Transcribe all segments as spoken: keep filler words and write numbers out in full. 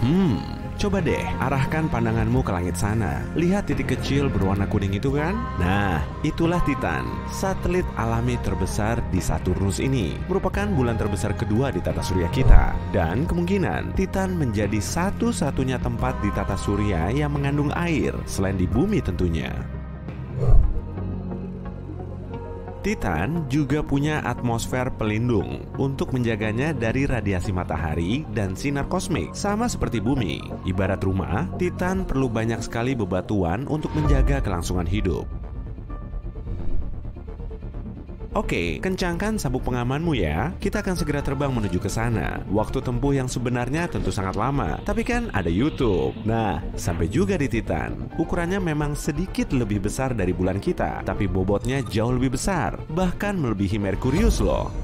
Hmm, coba deh arahkan pandanganmu ke langit sana. Lihat titik kecil berwarna kuning itu kan? Nah, itulah Titan, satelit alami terbesar di Saturnus ini. Merupakan bulan terbesar kedua di tata surya kita. Dan kemungkinan Titan menjadi satu-satunya tempat di tata surya yang mengandung air, selain di bumi tentunya. Titan juga punya atmosfer pelindung untuk menjaganya dari radiasi matahari dan sinar kosmik. Sama seperti bumi, ibarat rumah, Titan perlu banyak sekali bebatuan untuk menjaga kelangsungan hidup. Oke, kencangkan sabuk pengamanmu ya. Kita akan segera terbang menuju ke sana. Waktu tempuh yang sebenarnya tentu sangat lama, tapi kan ada YouTube. Nah, sampai juga di Titan. Ukurannya memang sedikit lebih besar dari bulan kita, tapi bobotnya jauh lebih besar, bahkan melebihi Merkurius loh.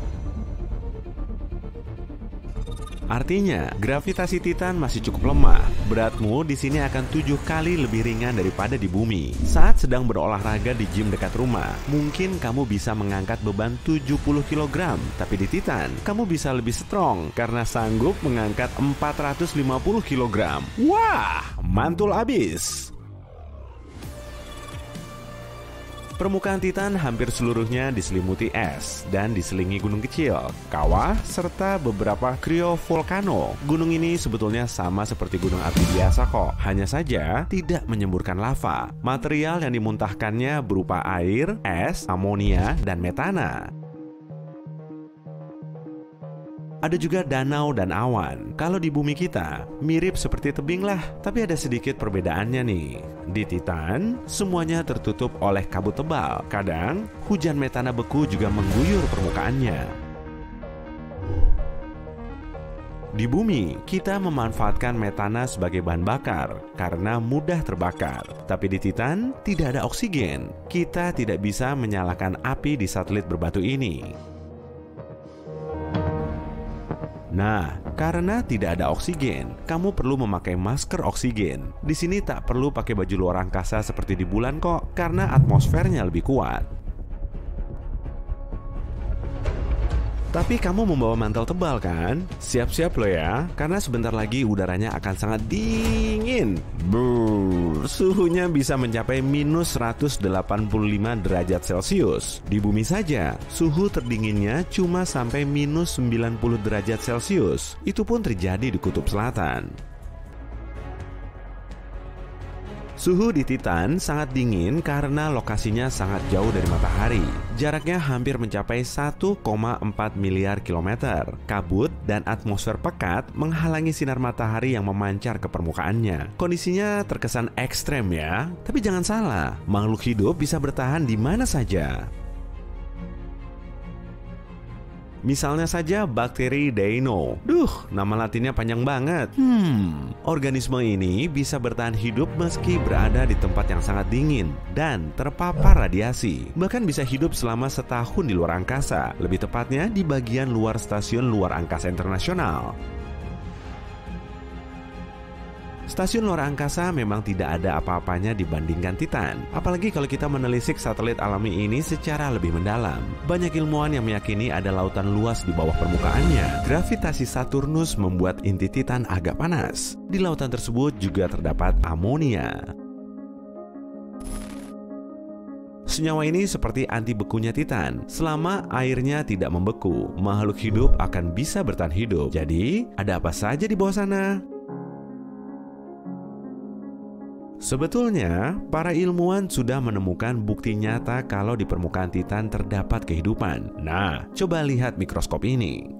Artinya, gravitasi Titan masih cukup lemah. Beratmu di sini akan tujuh kali lebih ringan daripada di bumi. Saat sedang berolahraga di gym dekat rumah, mungkin kamu bisa mengangkat beban tujuh puluh kilogram. Tapi di Titan, kamu bisa lebih strong karena sanggup mengangkat empat ratus lima puluh kilogram. Wah, mantul abis! Permukaan Titan hampir seluruhnya diselimuti es dan diselingi gunung kecil, kawah, serta beberapa kriovolcano. Gunung ini sebetulnya sama seperti gunung api biasa kok, hanya saja tidak menyemburkan lava. Material yang dimuntahkannya berupa air, es, amonia, dan metana. Ada juga danau dan awan. Kalau di bumi kita, mirip seperti tebing lah, tapi ada sedikit perbedaannya nih. Di Titan, semuanya tertutup oleh kabut tebal. Kadang, hujan metana beku juga mengguyur permukaannya. Di bumi, kita memanfaatkan metana sebagai bahan bakar karena mudah terbakar. Tapi di Titan, tidak ada oksigen. Kita tidak bisa menyalakan api di satelit berbatu ini. Nah, karena tidak ada oksigen, kamu perlu memakai masker oksigen. Di sini tak perlu pakai baju luar angkasa seperti di bulan kok, karena atmosfernya lebih kuat. Tapi kamu membawa mantel tebal kan? Siap-siap lo ya, karena sebentar lagi udaranya akan sangat dingin. Brrr, suhunya bisa mencapai minus seratus delapan puluh lima derajat Celcius. Di bumi saja, suhu terdinginnya cuma sampai minus sembilan puluh derajat Celcius. Itu pun terjadi di kutub selatan. Suhu di Titan sangat dingin karena lokasinya sangat jauh dari matahari. Jaraknya hampir mencapai satu koma empat miliar kilometer. Kabut dan atmosfer pekat menghalangi sinar matahari yang memancar ke permukaannya. Kondisinya terkesan ekstrem ya. Tapi jangan salah, makhluk hidup bisa bertahan di mana saja. Misalnya saja bakteri Deino. Duh, nama latinnya panjang banget. Hmm, organisme ini bisa bertahan hidup meski berada di tempat yang sangat dingin dan terpapar radiasi. Bahkan bisa hidup selama setahun di luar angkasa. Lebih tepatnya di bagian luar Stasiun Luar Angkasa Internasional. Stasiun luar angkasa memang tidak ada apa-apanya dibandingkan Titan. Apalagi kalau kita menelisik satelit alami ini secara lebih mendalam. Banyak ilmuwan yang meyakini ada lautan luas di bawah permukaannya. Gravitasi Saturnus membuat inti Titan agak panas. Di lautan tersebut juga terdapat amonia. Senyawa ini seperti anti bekunya Titan. Selama airnya tidak membeku, makhluk hidup akan bisa bertahan hidup. Jadi, ada apa saja di bawah sana? Sebetulnya, para ilmuwan sudah menemukan bukti nyata kalau di permukaan Titan terdapat kehidupan. Nah, coba lihat mikroskop ini.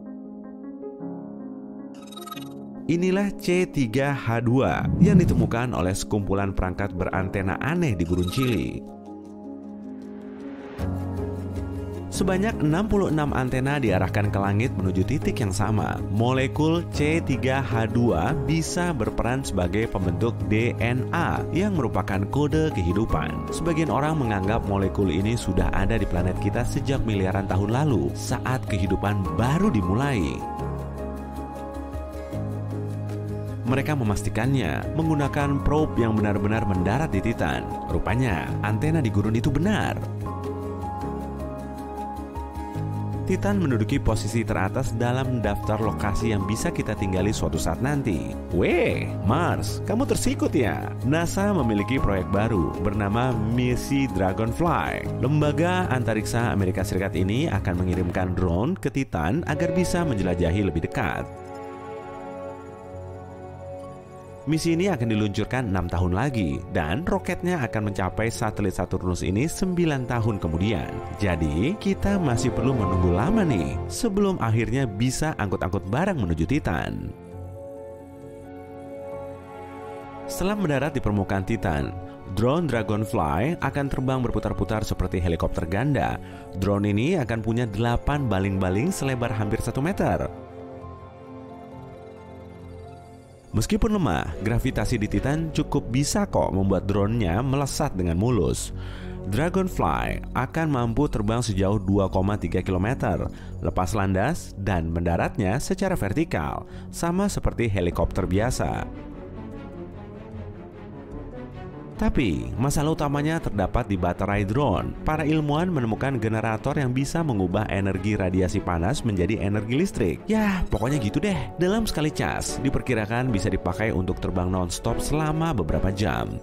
Inilah C tiga H dua yang ditemukan oleh sekumpulan perangkat berantena aneh di Gurun Chili. Sebanyak enam puluh enam antena diarahkan ke langit menuju titik yang sama. Molekul C tiga H dua bisa berperan sebagai pembentuk D N A yang merupakan kode kehidupan. Sebagian orang menganggap molekul ini sudah ada di planet kita sejak miliaran tahun lalu, saat kehidupan baru dimulai. Mereka memastikannya menggunakan probe yang benar-benar mendarat di Titan. Rupanya, antena di gurun itu benar. Titan menduduki posisi teratas dalam daftar lokasi yang bisa kita tinggali suatu saat nanti. Weh, Mars, kamu tersikut ya? NASA memiliki proyek baru bernama Misi Dragonfly. Lembaga antariksa Amerika Serikat ini akan mengirimkan drone ke Titan agar bisa menjelajahi lebih dekat. Misi ini akan diluncurkan enam tahun lagi dan roketnya akan mencapai satelit Saturnus ini sembilan tahun kemudian. Jadi, kita masih perlu menunggu lama nih sebelum akhirnya bisa angkut-angkut barang menuju Titan. Setelah mendarat di permukaan Titan, drone Dragonfly akan terbang berputar-putar seperti helikopter ganda. Drone ini akan punya delapan baling-baling selebar hampir satu meter. Meskipun lemah, gravitasi di Titan cukup bisa kok membuat drone-nya melesat dengan mulus. Dragonfly akan mampu terbang sejauh dua koma tiga kilometer, lepas landas dan mendaratnya secara vertikal, sama seperti helikopter biasa. Tapi, masalah utamanya terdapat di baterai drone. Para ilmuwan menemukan generator yang bisa mengubah energi radiasi panas menjadi energi listrik. Ya, pokoknya gitu deh. Dalam sekali cas, diperkirakan bisa dipakai untuk terbang non-stop selama beberapa jam.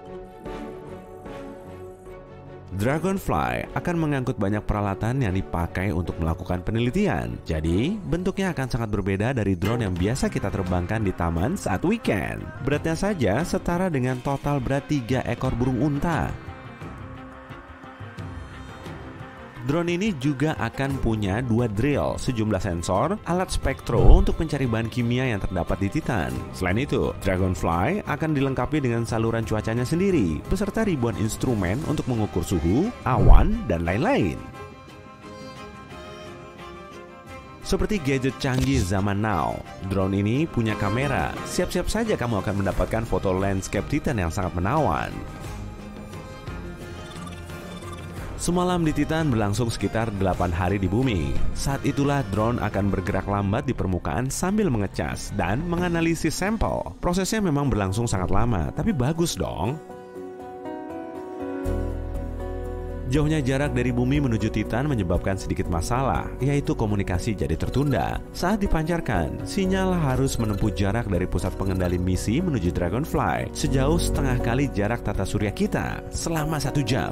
Dragonfly akan mengangkut banyak peralatan yang dipakai untuk melakukan penelitian. Jadi, bentuknya akan sangat berbeda dari drone yang biasa kita terbangkan di taman saat weekend. Beratnya saja setara dengan total berat tiga ekor burung unta. Drone ini juga akan punya dua drill, sejumlah sensor, alat spektro untuk mencari bahan kimia yang terdapat di Titan. Selain itu, Dragonfly akan dilengkapi dengan saluran cuacanya sendiri, beserta ribuan instrumen untuk mengukur suhu, awan, dan lain-lain. Seperti gadget canggih zaman now, drone ini punya kamera. Siap-siap saja kamu akan mendapatkan foto landscape Titan yang sangat menawan. Semalam di Titan berlangsung sekitar delapan hari di bumi. Saat itulah drone akan bergerak lambat di permukaan sambil mengecas dan menganalisis sampel. Prosesnya memang berlangsung sangat lama, tapi bagus dong. Jauhnya jarak dari bumi menuju Titan menyebabkan sedikit masalah, yaitu komunikasi jadi tertunda. Saat dipancarkan, sinyal harus menempuh jarak dari pusat pengendali misi menuju Dragonfly sejauh setengah kali jarak tata surya kita selama satu jam.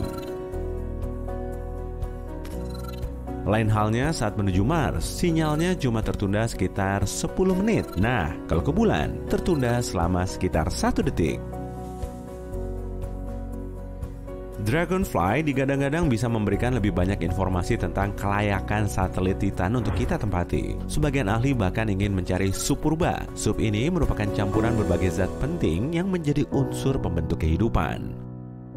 Lain halnya saat menuju Mars, sinyalnya cuma tertunda sekitar sepuluh menit. Nah, kalau ke bulan, tertunda selama sekitar satu detik. Dragonfly digadang-gadang bisa memberikan lebih banyak informasi tentang kelayakan satelit Titan untuk kita tempati. Sebagian ahli bahkan ingin mencari sup purba. Sup ini merupakan campuran berbagai zat penting yang menjadi unsur pembentuk kehidupan.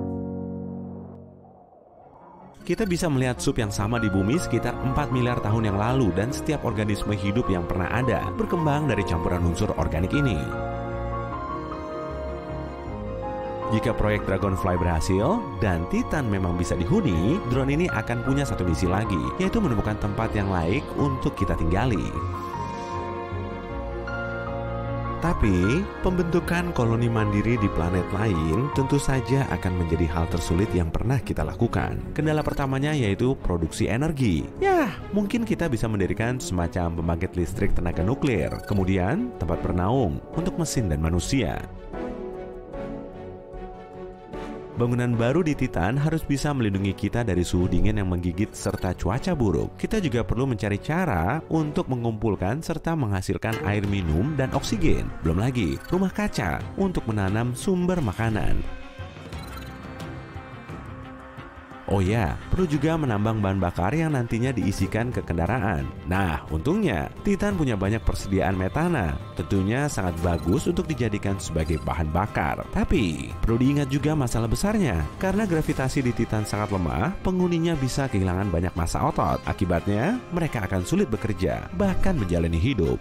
Kita bisa melihat sup yang sama di bumi sekitar empat miliar tahun yang lalu dan setiap organisme hidup yang pernah ada berkembang dari campuran unsur organik ini. Jika proyek Dragonfly berhasil dan Titan memang bisa dihuni, drone ini akan punya satu misi lagi, yaitu menemukan tempat yang laik untuk kita tinggali. Tapi, pembentukan koloni mandiri di planet lain tentu saja akan menjadi hal tersulit yang pernah kita lakukan. Kendala pertamanya yaitu produksi energi. Ya, mungkin kita bisa mendirikan semacam pembangkit listrik tenaga nuklir, kemudian tempat bernaung untuk mesin dan manusia. Bangunan baru di Titan harus bisa melindungi kita dari suhu dingin yang menggigit serta cuaca buruk. Kita juga perlu mencari cara untuk mengumpulkan serta menghasilkan air minum dan oksigen. Belum lagi rumah kaca untuk menanam sumber makanan. Oh ya, perlu juga menambang bahan bakar yang nantinya diisikan ke kendaraan. Nah, untungnya Titan punya banyak persediaan metana. Tentunya sangat bagus untuk dijadikan sebagai bahan bakar. Tapi, perlu diingat juga masalah besarnya. Karena gravitasi di Titan sangat lemah, penghuninya bisa kehilangan banyak massa otot. Akibatnya, mereka akan sulit bekerja, bahkan menjalani hidup.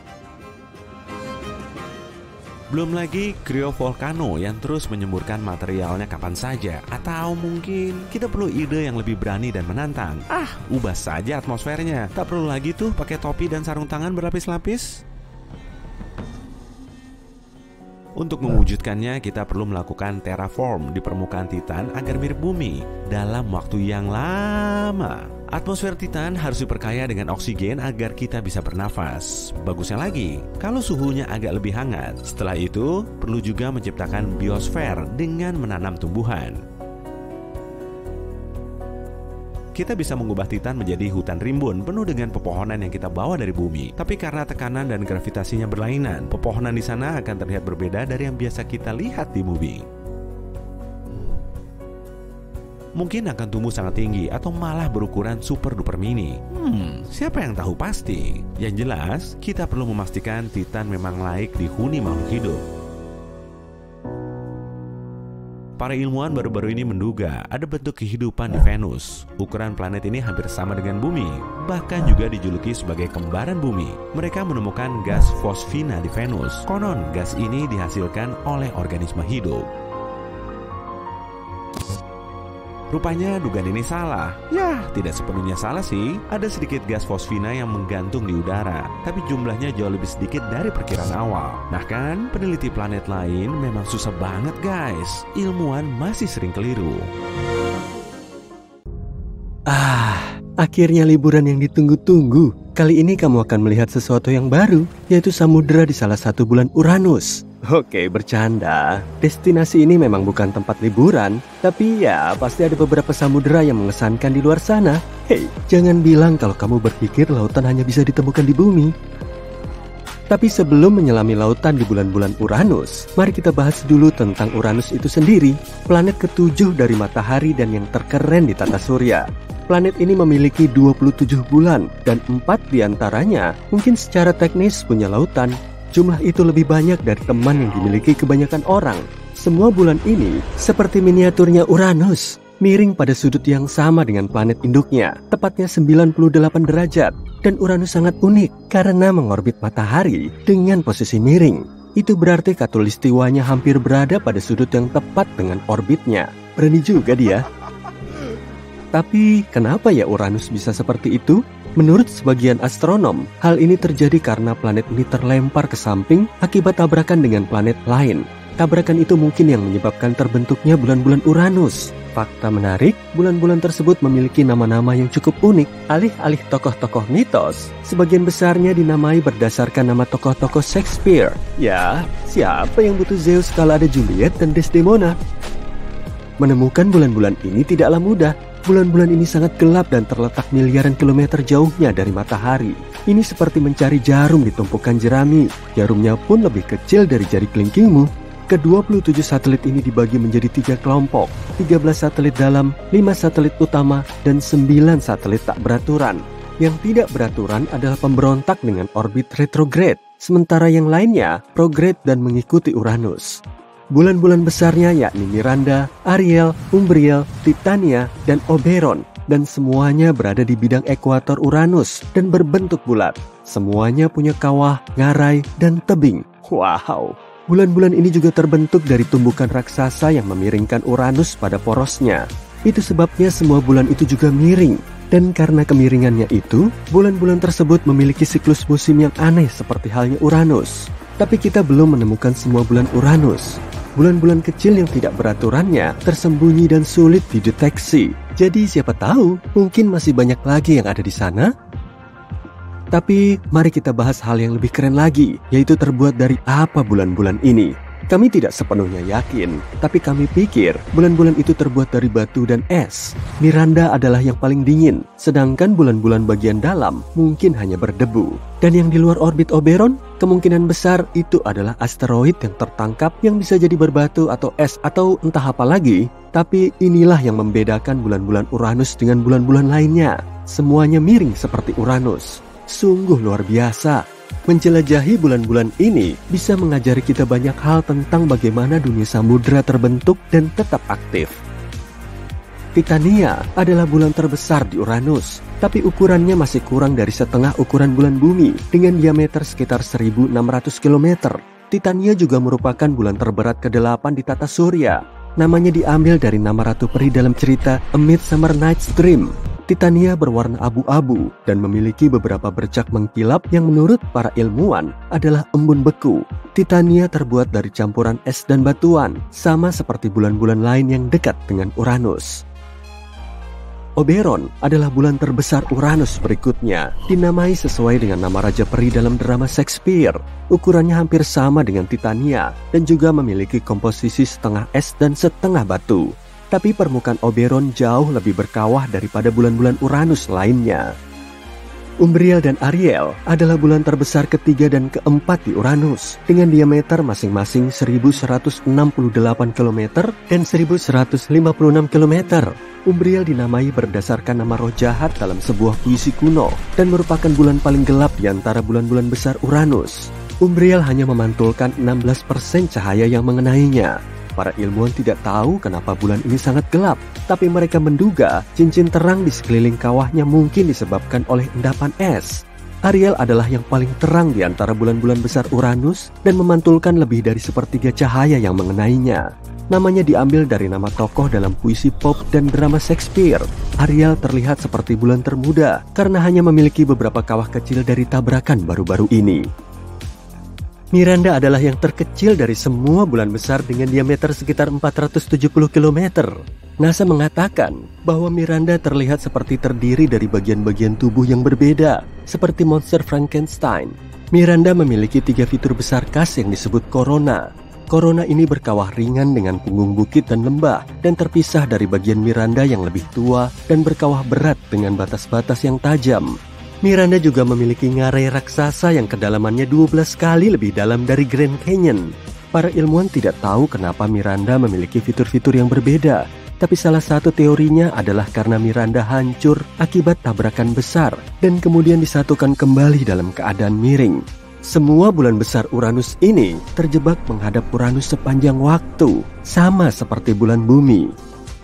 Belum lagi kriovolcano yang terus menyemburkan materialnya kapan saja. Atau mungkin kita perlu ide yang lebih berani dan menantang. Ah, ubah saja atmosfernya. Tak perlu lagi tuh pakai topi dan sarung tangan berlapis-lapis. Untuk mewujudkannya, kita perlu melakukan terraform di permukaan Titan agar mirip bumi dalam waktu yang lama. Atmosfer Titan harus diperkaya dengan oksigen agar kita bisa bernafas. Bagusnya lagi, kalau suhunya agak lebih hangat. Setelah itu, perlu juga menciptakan biosfer dengan menanam tumbuhan. Kita bisa mengubah Titan menjadi hutan rimbun penuh dengan pepohonan yang kita bawa dari bumi. Tapi karena tekanan dan gravitasinya berlainan, pepohonan di sana akan terlihat berbeda dari yang biasa kita lihat di bumi. Mungkin akan tumbuh sangat tinggi atau malah berukuran super duper mini. Hmm, siapa yang tahu pasti? Yang jelas, kita perlu memastikan Titan memang layak dihuni makhluk hidup. Para ilmuwan baru-baru ini menduga ada bentuk kehidupan di Venus. Ukuran planet ini hampir sama dengan bumi, bahkan juga dijuluki sebagai kembaran bumi. Mereka menemukan gas fosfina di Venus. Konon, gas ini dihasilkan oleh organisme hidup. Rupanya dugaan ini salah. Ya, tidak sepenuhnya salah sih. Ada sedikit gas fosfina yang menggantung di udara, tapi jumlahnya jauh lebih sedikit dari perkiraan awal. Bahkan, peneliti planet lain memang susah banget guys. Ilmuwan masih sering keliru. Ah, akhirnya liburan yang ditunggu-tunggu. Kali ini kamu akan melihat sesuatu yang baru, yaitu samudera di salah satu bulan Uranus. Oke, bercanda. Destinasi ini memang bukan tempat liburan, tapi ya pasti ada beberapa samudera yang mengesankan di luar sana. Hei, jangan bilang kalau kamu berpikir lautan hanya bisa ditemukan di bumi. Tapi sebelum menyelami lautan di bulan-bulan Uranus, mari kita bahas dulu tentang Uranus itu sendiri, planet ketujuh dari matahari dan yang terkeren di tata surya. Planet ini memiliki dua puluh tujuh bulan, dan empat diantaranya mungkin secara teknis punya lautan. Jumlah itu lebih banyak dari teman yang dimiliki kebanyakan orang. Semua bulan ini seperti miniaturnya Uranus, miring pada sudut yang sama dengan planet induknya, tepatnya sembilan puluh delapan derajat. Dan Uranus sangat unik karena mengorbit matahari dengan posisi miring. Itu berarti khatulistiwanya hampir berada pada sudut yang tepat dengan orbitnya. Berani juga dia. Tapi kenapa ya Uranus bisa seperti itu? Menurut sebagian astronom, hal ini terjadi karena planet ini terlempar ke samping akibat tabrakan dengan planet lain. Tabrakan itu mungkin yang menyebabkan terbentuknya bulan-bulan Uranus. Fakta menarik, bulan-bulan tersebut memiliki nama-nama yang cukup unik. Alih-alih tokoh-tokoh mitos, sebagian besarnya dinamai berdasarkan nama tokoh-tokoh Shakespeare. Ya, siapa yang butuh Zeus kalau ada Juliet dan Desdemona? Menemukan bulan-bulan ini tidaklah mudah. Bulan-bulan ini sangat gelap dan terletak miliaran kilometer jauhnya dari matahari. Ini seperti mencari jarum di tumpukan jerami. Jarumnya pun lebih kecil dari jari kelingkingmu. Ke dua puluh tujuh satelit ini dibagi menjadi tiga kelompok. tiga belas satelit dalam, lima satelit utama, dan sembilan satelit tak beraturan. Yang tidak beraturan adalah pemberontak dengan orbit retrograde. Sementara yang lainnya prograde dan mengikuti Uranus. Bulan-bulan besarnya yakni Miranda, Ariel, Umbriel, Titania, dan Oberon, dan semuanya berada di bidang ekuator Uranus dan berbentuk bulat. Semuanya punya kawah, ngarai, dan tebing. Wow! Bulan-bulan ini juga terbentuk dari tumbukan raksasa yang memiringkan Uranus pada porosnya. Itu sebabnya semua bulan itu juga miring. Dan karena kemiringannya itu, bulan-bulan tersebut memiliki siklus musim yang aneh seperti halnya Uranus. Tapi kita belum menemukan semua bulan Uranus. Bulan-bulan kecil yang tidak beraturannya tersembunyi dan sulit dideteksi. Jadi siapa tahu, mungkin masih banyak lagi yang ada di sana. Tapi mari kita bahas hal yang lebih keren lagi, yaitu terbuat dari apa bulan-bulan ini. Kami tidak sepenuhnya yakin, tapi kami pikir bulan-bulan itu terbuat dari batu dan es. Miranda adalah yang paling dingin, sedangkan bulan-bulan bagian dalam mungkin hanya berdebu. Dan yang di luar orbit Oberon, kemungkinan besar itu adalah asteroid yang tertangkap yang bisa jadi berbatu atau es atau entah apa lagi. Tapi inilah yang membedakan bulan-bulan Uranus dengan bulan-bulan lainnya. Semuanya miring seperti Uranus. Sungguh luar biasa. Menjelajahi bulan-bulan ini bisa mengajari kita banyak hal tentang bagaimana dunia samudera terbentuk dan tetap aktif. Titania adalah bulan terbesar di Uranus, tapi ukurannya masih kurang dari setengah ukuran bulan bumi dengan diameter sekitar seribu enam ratus kilometer. Titania juga merupakan bulan terberat kedelapan di tata surya. Namanya diambil dari nama Ratu Peri dalam cerita A Midsummer Night's Dream. Titania berwarna abu-abu dan memiliki beberapa bercak mengkilap yang menurut para ilmuwan adalah embun beku. Titania terbuat dari campuran es dan batuan, sama seperti bulan-bulan lain yang dekat dengan Uranus. Oberon adalah bulan terbesar Uranus berikutnya, dinamai sesuai dengan nama Raja Peri dalam drama Shakespeare. Ukurannya hampir sama dengan Titania dan juga memiliki komposisi setengah es dan setengah batu. Tapi permukaan Oberon jauh lebih berkawah daripada bulan-bulan Uranus lainnya. Umbriel dan Ariel adalah bulan terbesar ketiga dan keempat di Uranus dengan diameter masing-masing seribu seratus enam puluh delapan kilometer dan seribu seratus lima puluh enam kilometer. Umbriel dinamai berdasarkan nama roh jahat dalam sebuah puisi kuno dan merupakan bulan paling gelap di antara bulan-bulan besar Uranus. Umbriel hanya memantulkan enam belas persen cahaya yang mengenainya. Para ilmuwan tidak tahu kenapa bulan ini sangat gelap, tapi mereka menduga cincin terang di sekeliling kawahnya mungkin disebabkan oleh endapan es. Ariel adalah yang paling terang di antara bulan-bulan besar Uranus dan memantulkan lebih dari sepertiga cahaya yang mengenainya. Namanya diambil dari nama tokoh dalam puisi pop dan drama Shakespeare. Ariel terlihat seperti bulan termuda karena hanya memiliki beberapa kawah kecil dari tabrakan baru-baru ini. Miranda adalah yang terkecil dari semua bulan besar dengan diameter sekitar empat ratus tujuh puluh kilometer. NASA mengatakan bahwa Miranda terlihat seperti terdiri dari bagian-bagian tubuh yang berbeda, seperti monster Frankenstein. Miranda memiliki tiga fitur besar khas yang disebut korona. Korona ini berkawah ringan dengan punggung bukit dan lembah, dan terpisah dari bagian Miranda yang lebih tua dan berkawah berat dengan batas-batas yang tajam. Miranda juga memiliki ngarai raksasa yang kedalamannya dua belas kali lebih dalam dari Grand Canyon. Para ilmuwan tidak tahu kenapa Miranda memiliki fitur-fitur yang berbeda, tapi salah satu teorinya adalah karena Miranda hancur akibat tabrakan besar dan kemudian disatukan kembali dalam keadaan miring. Semua bulan besar Uranus ini terjebak menghadap Uranus sepanjang waktu, sama seperti bulan bumi.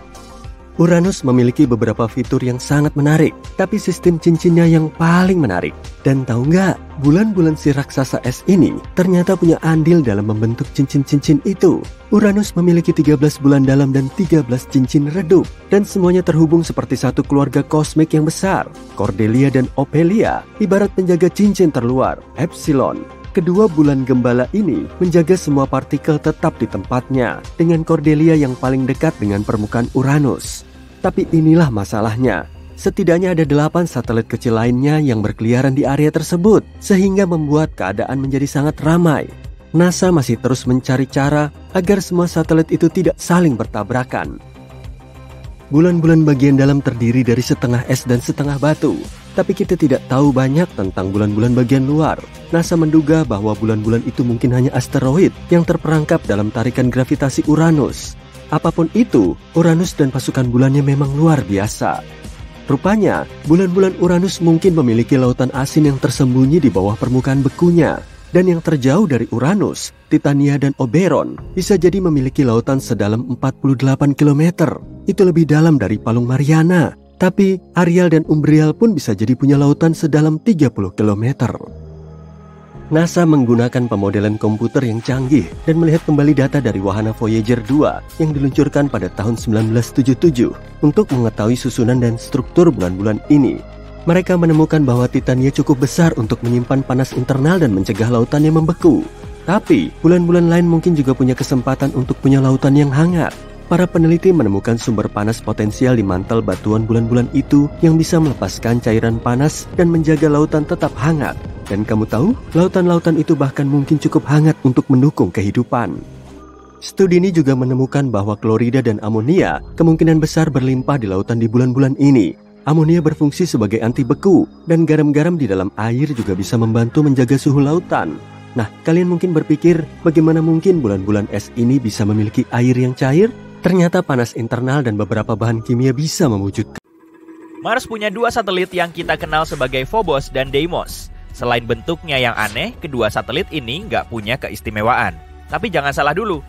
Uranus memiliki beberapa fitur yang sangat menarik, tapi sistem cincinnya yang paling menarik. Dan tahu nggak, bulan-bulan si raksasa es ini ternyata punya andil dalam membentuk cincin-cincin itu. Uranus memiliki tiga belas bulan dalam dan tiga belas cincin redup, dan semuanya terhubung seperti satu keluarga kosmik yang besar. Cordelia dan Ophelia ibarat penjaga cincin terluar, Epsilon. Kedua bulan gembala ini menjaga semua partikel tetap di tempatnya, dengan Cordelia yang paling dekat dengan permukaan Uranus. Tapi inilah masalahnya. Setidaknya ada delapan satelit kecil lainnya yang berkeliaran di area tersebut, sehingga membuat keadaan menjadi sangat ramai. NASA masih terus mencari cara agar semua satelit itu tidak saling bertabrakan. Bulan-bulan bagian dalam terdiri dari setengah es dan setengah batu, tapi kita tidak tahu banyak tentang bulan-bulan bagian luar. NASA menduga bahwa bulan-bulan itu mungkin hanya asteroid yang terperangkap dalam tarikan gravitasi Uranus. Apapun itu, Uranus dan pasukan bulannya memang luar biasa. Rupanya, bulan-bulan Uranus mungkin memiliki lautan asin yang tersembunyi di bawah permukaan bekunya. Dan yang terjauh dari Uranus, Titania dan Oberon bisa jadi memiliki lautan sedalam empat puluh delapan kilometer. Itu lebih dalam dari Palung Mariana. Tapi Ariel dan Umbriel pun bisa jadi punya lautan sedalam tiga puluh kilometer. NASA menggunakan pemodelan komputer yang canggih dan melihat kembali data dari wahana Voyager dua yang diluncurkan pada tahun sembilan belas tujuh puluh tujuh untuk mengetahui susunan dan struktur bulan-bulan ini. Mereka menemukan bahwa Titania cukup besar untuk menyimpan panas internal dan mencegah lautannya membeku. Tapi, bulan-bulan lain mungkin juga punya kesempatan untuk punya lautan yang hangat. Para peneliti menemukan sumber panas potensial di mantel batuan bulan-bulan itu yang bisa melepaskan cairan panas dan menjaga lautan tetap hangat. Dan kamu tahu, lautan-lautan itu bahkan mungkin cukup hangat untuk mendukung kehidupan. Studi ini juga menemukan bahwa klorida dan amonia kemungkinan besar berlimpah di lautan di bulan-bulan ini. Amonia berfungsi sebagai anti beku, dan garam-garam di dalam air juga bisa membantu menjaga suhu lautan. Nah, kalian mungkin berpikir, bagaimana mungkin bulan-bulan es ini bisa memiliki air yang cair? Ternyata panas internal dan beberapa bahan kimia bisa mewujudkan. Mars punya dua satelit yang kita kenal sebagai Phobos dan Deimos. Selain bentuknya yang aneh, kedua satelit ini nggak punya keistimewaan. Tapi jangan salah dulu.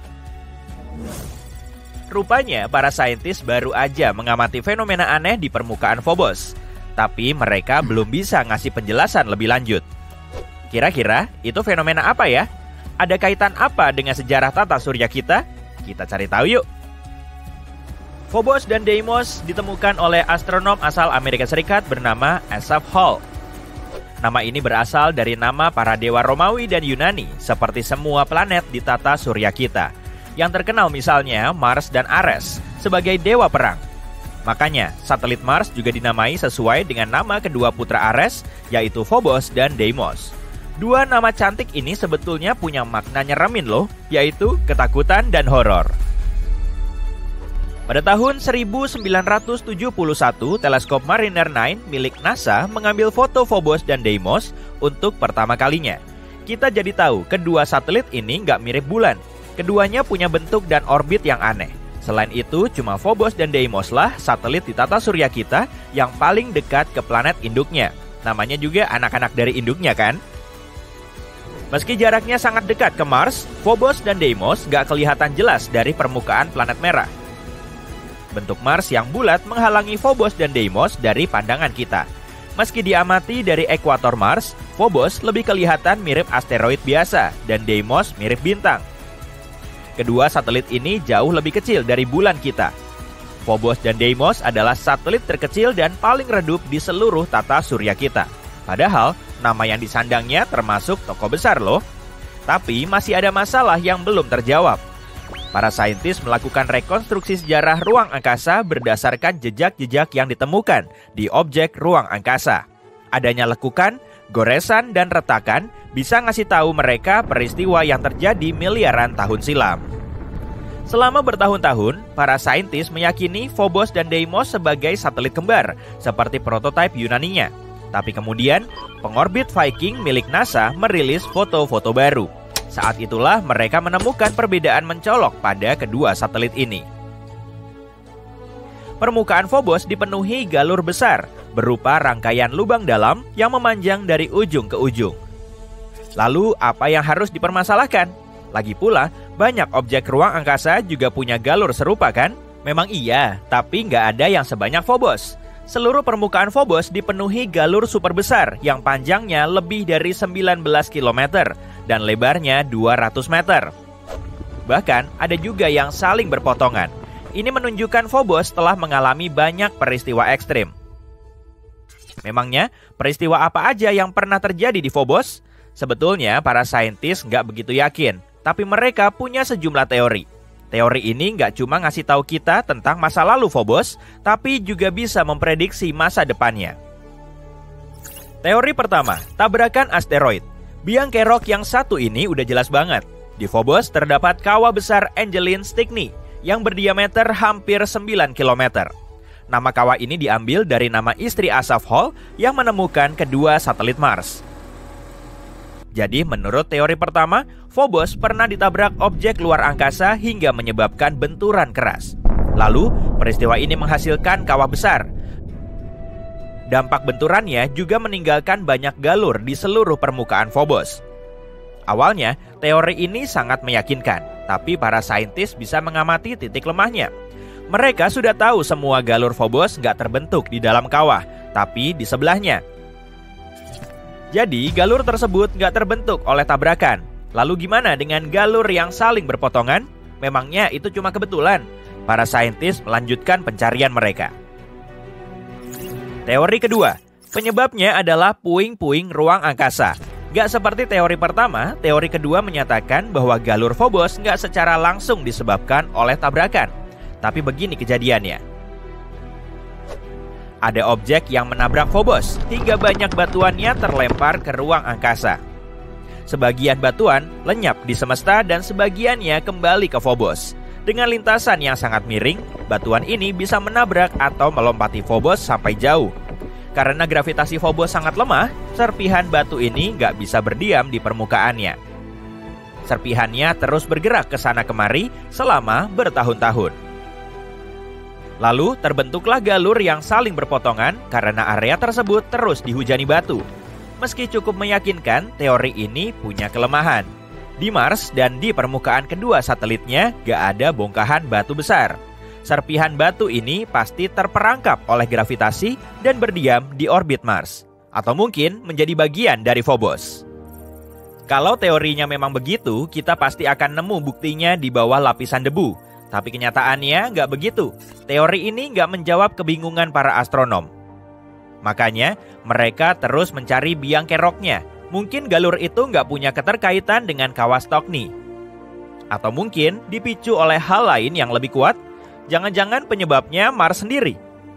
Rupanya para saintis baru aja mengamati fenomena aneh di permukaan Phobos. Tapi mereka belum bisa ngasih penjelasan lebih lanjut. Kira-kira itu fenomena apa ya? Ada kaitan apa dengan sejarah tata surya kita? Kita cari tahu yuk. Phobos dan Deimos ditemukan oleh astronom asal Amerika Serikat bernama Asaph Hall. Nama ini berasal dari nama para dewa Romawi dan Yunani, seperti semua planet di tata surya kita. Yang terkenal misalnya Mars dan Ares sebagai dewa perang. Makanya, satelit Mars juga dinamai sesuai dengan nama kedua putra Ares, yaitu Phobos dan Deimos. Dua nama cantik ini sebetulnya punya makna nyeremin loh, yaitu ketakutan dan horor. Pada tahun seribu sembilan ratus tujuh puluh satu, teleskop Mariner sembilan milik NASA mengambil foto Phobos dan Deimos untuk pertama kalinya. Kita jadi tahu kedua satelit ini nggak mirip bulan. Keduanya punya bentuk dan orbit yang aneh. Selain itu, cuma Phobos dan Deimos lah satelit di tata surya kita yang paling dekat ke planet induknya. Namanya juga anak-anak dari induknya kan? Meski jaraknya sangat dekat ke Mars, Phobos dan Deimos gak kelihatan jelas dari permukaan planet merah. Bentuk Mars yang bulat menghalangi Phobos dan Deimos dari pandangan kita. Meski diamati dari ekuator Mars, Phobos lebih kelihatan mirip asteroid biasa dan Deimos mirip bintang. Kedua satelit ini jauh lebih kecil dari bulan kita. Phobos dan Deimos adalah satelit terkecil dan paling redup di seluruh tata surya kita. Padahal, nama yang disandangnya termasuk tokoh besar loh. Tapi masih ada masalah yang belum terjawab. Para saintis melakukan rekonstruksi sejarah ruang angkasa berdasarkan jejak-jejak yang ditemukan di objek ruang angkasa. Adanya lekukan, goresan, dan retakan bisa ngasih tahu mereka peristiwa yang terjadi miliaran tahun silam. Selama bertahun-tahun, para saintis meyakini Phobos dan Deimos sebagai satelit kembar, seperti prototipe Yunaninya. Tapi kemudian, pengorbit Viking milik NASA merilis foto-foto baru. Saat itulah mereka menemukan perbedaan mencolok pada kedua satelit ini. Permukaan Phobos dipenuhi galur besar, berupa rangkaian lubang dalam yang memanjang dari ujung ke ujung. Lalu, apa yang harus dipermasalahkan? Lagi pula, banyak objek ruang angkasa juga punya galur serupa kan? Memang iya, tapi nggak ada yang sebanyak Phobos. Seluruh permukaan Phobos dipenuhi galur super besar yang panjangnya lebih dari sembilan belas kilometer dan lebarnya dua ratus meter. Bahkan ada juga yang saling berpotongan. Ini menunjukkan Phobos telah mengalami banyak peristiwa ekstrim. Memangnya peristiwa apa aja yang pernah terjadi di Phobos? Sebetulnya para saintis nggak begitu yakin, tapi mereka punya sejumlah teori. Teori ini nggak cuma ngasih tahu kita tentang masa lalu Phobos, tapi juga bisa memprediksi masa depannya. Teori pertama, tabrakan asteroid. Biang kerok yang satu ini udah jelas banget. Di Phobos terdapat kawah besar Angeline Stickney yang berdiameter hampir sembilan kilometer. Nama kawah ini diambil dari nama istri Asaph Hall yang menemukan kedua satelit Mars. Jadi menurut teori pertama, Phobos pernah ditabrak objek luar angkasa hingga menyebabkan benturan keras. Lalu, peristiwa ini menghasilkan kawah besar. Dampak benturannya juga meninggalkan banyak galur di seluruh permukaan Phobos. Awalnya, teori ini sangat meyakinkan, tapi para saintis bisa mengamati titik lemahnya. Mereka sudah tahu semua galur Phobos nggak terbentuk di dalam kawah, tapi di sebelahnya. Jadi, galur tersebut nggak terbentuk oleh tabrakan. Lalu gimana dengan galur yang saling berpotongan? Memangnya itu cuma kebetulan? Para saintis melanjutkan pencarian mereka. Teori kedua, penyebabnya adalah puing-puing ruang angkasa. Gak seperti teori pertama, teori kedua menyatakan bahwa galur Phobos nggak secara langsung disebabkan oleh tabrakan. Tapi begini kejadiannya. Ada objek yang menabrak Phobos, hingga banyak batuannya terlempar ke ruang angkasa. Sebagian batuan lenyap di semesta dan sebagiannya kembali ke Phobos. Dengan lintasan yang sangat miring, batuan ini bisa menabrak atau melompati Phobos sampai jauh. Karena gravitasi Phobos sangat lemah, serpihan batu ini nggak bisa berdiam di permukaannya. Serpihannya terus bergerak ke sana kemari selama bertahun-tahun. Lalu terbentuklah galur yang saling berpotongan karena area tersebut terus dihujani batu. Meski cukup meyakinkan, teori ini punya kelemahan. Di Mars dan di permukaan kedua satelitnya gak ada bongkahan batu besar. Serpihan batu ini pasti terperangkap oleh gravitasi dan berdiam di orbit Mars. Atau mungkin menjadi bagian dari Phobos. Kalau teorinya memang begitu, kita pasti akan nemu buktinya di bawah lapisan debu. Tapi kenyataannya nggak begitu. Teori ini nggak menjawab kebingungan para astronom. Makanya mereka terus mencari biang keroknya. Mungkin galur itu nggak punya keterkaitan dengan kawah Stickney. Atau mungkin dipicu oleh hal lain yang lebih kuat. Jangan-jangan penyebabnya Mars sendiri.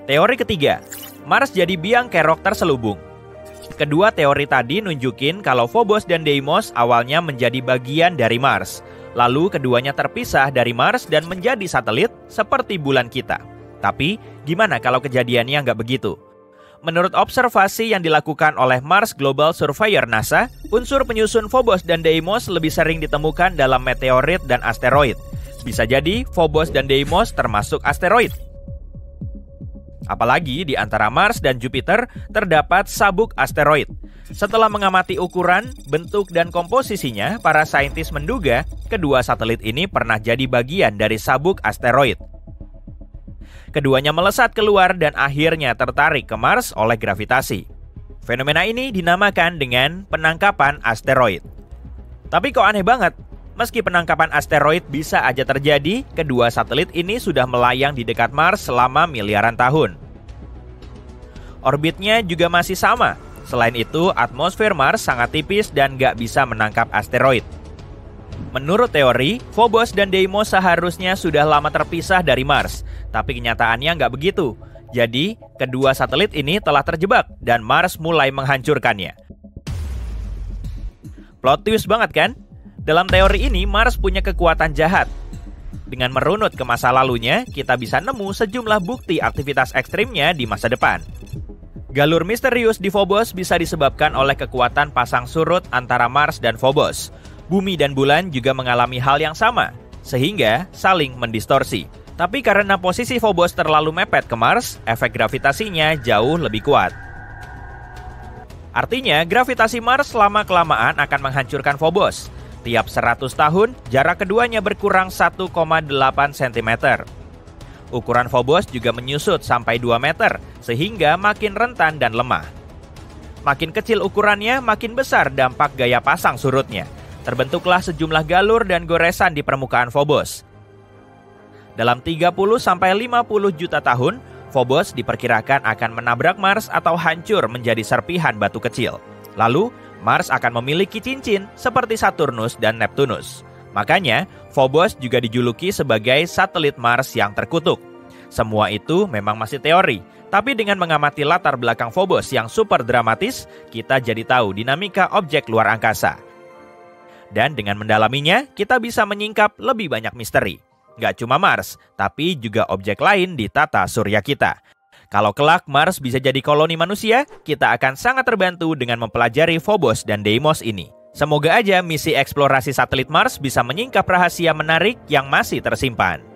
Teori ketiga, Mars jadi biang kerok terselubung. Kedua teori tadi nunjukin kalau Phobos dan Deimos awalnya menjadi bagian dari Mars. Lalu keduanya terpisah dari Mars dan menjadi satelit seperti bulan kita. Tapi gimana kalau kejadiannya nggak begitu? Menurut observasi yang dilakukan oleh Mars Global Surveyor NASA, unsur penyusun Phobos dan Deimos lebih sering ditemukan dalam meteorit dan asteroid. Bisa jadi Phobos dan Deimos termasuk asteroid. Apalagi di antara Mars dan Jupiter terdapat sabuk asteroid. Setelah mengamati ukuran, bentuk, dan komposisinya, para saintis menduga kedua satelit ini pernah jadi bagian dari sabuk asteroid. Keduanya melesat keluar dan akhirnya tertarik ke Mars oleh gravitasi. Fenomena ini dinamakan dengan penangkapan asteroid. Tapi kok aneh banget? Meski penangkapan asteroid bisa aja terjadi, kedua satelit ini sudah melayang di dekat Mars selama miliaran tahun. Orbitnya juga masih sama. Selain itu, atmosfer Mars sangat tipis dan nggak bisa menangkap asteroid. Menurut teori, Phobos dan Deimos seharusnya sudah lama terpisah dari Mars. Tapi kenyataannya nggak begitu. Jadi, kedua satelit ini telah terjebak dan Mars mulai menghancurkannya. Plot twist banget kan? Dalam teori ini, Mars punya kekuatan jahat. Dengan merunut ke masa lalunya, kita bisa nemu sejumlah bukti aktivitas ekstrimnya di masa depan. Galur misterius di Phobos bisa disebabkan oleh kekuatan pasang surut antara Mars dan Phobos. Bumi dan bulan juga mengalami hal yang sama, sehingga saling mendistorsi. Tapi karena posisi Phobos terlalu mepet ke Mars, efek gravitasinya jauh lebih kuat. Artinya, gravitasi Mars lama-kelamaan akan menghancurkan Phobos. Tiap seratus tahun, jarak keduanya berkurang satu koma delapan sentimeter. Ukuran Phobos juga menyusut sampai dua meter, sehingga makin rentan dan lemah. Makin kecil ukurannya, makin besar dampak gaya pasang surutnya. Terbentuklah sejumlah galur dan goresan di permukaan Phobos. Dalam tiga puluh sampai lima puluh juta tahun, Phobos diperkirakan akan menabrak Mars atau hancur menjadi serpihan batu kecil. Lalu, Mars akan memiliki cincin seperti Saturnus dan Neptunus. Makanya, Phobos juga dijuluki sebagai satelit Mars yang terkutuk. Semua itu memang masih teori, tapi dengan mengamati latar belakang Phobos yang super dramatis, kita jadi tahu dinamika objek luar angkasa. Dan dengan mendalaminya, kita bisa menyingkap lebih banyak misteri. Nggak cuma Mars, tapi juga objek lain di tata surya kita. Kalau kelak Mars bisa jadi koloni manusia, kita akan sangat terbantu dengan mempelajari Phobos dan Deimos ini. Semoga aja misi eksplorasi satelit Mars bisa menyingkap rahasia menarik yang masih tersimpan.